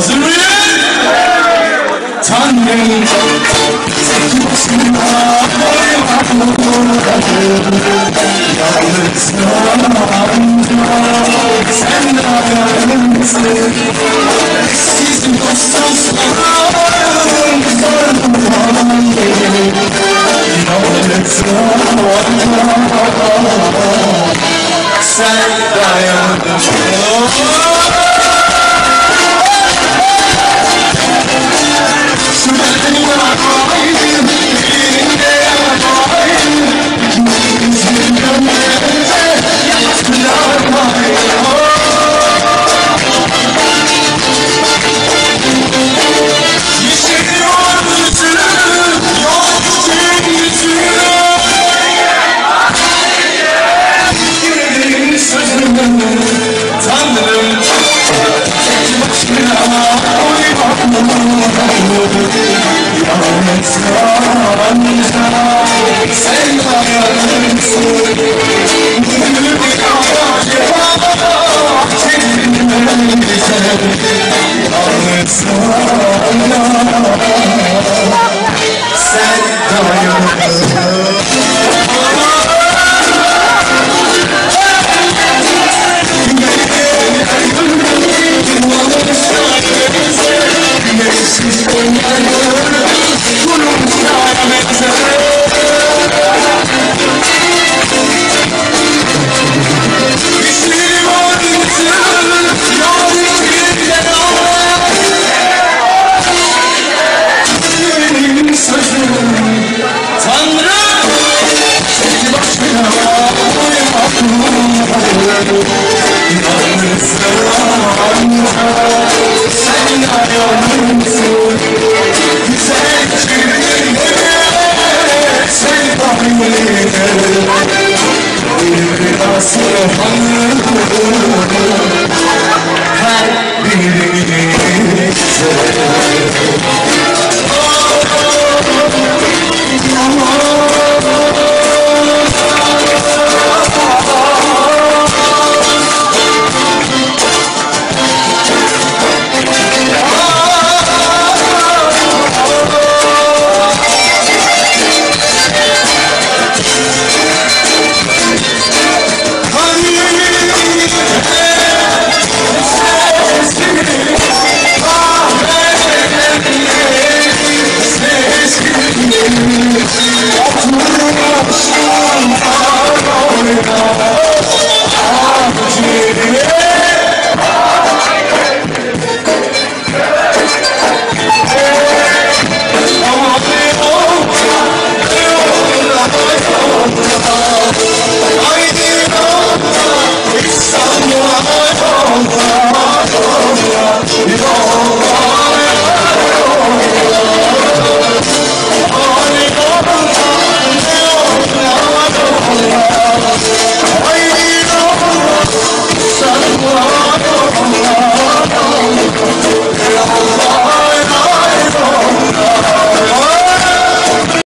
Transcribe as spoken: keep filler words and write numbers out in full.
Hazır mıyız? Tanrım tek başına yalnız sen ayağımsın. Eşsiz dostsuz varım zorluğum yalnız sen dayanırsın. Tanrım tek başına yalnız sen ayağımsın. Gönül bir acaba çekilmeyse yalnız sen dayanırsın. Sen ayağımsın, güzel çirkinle sen dahiline bir asıl hanım.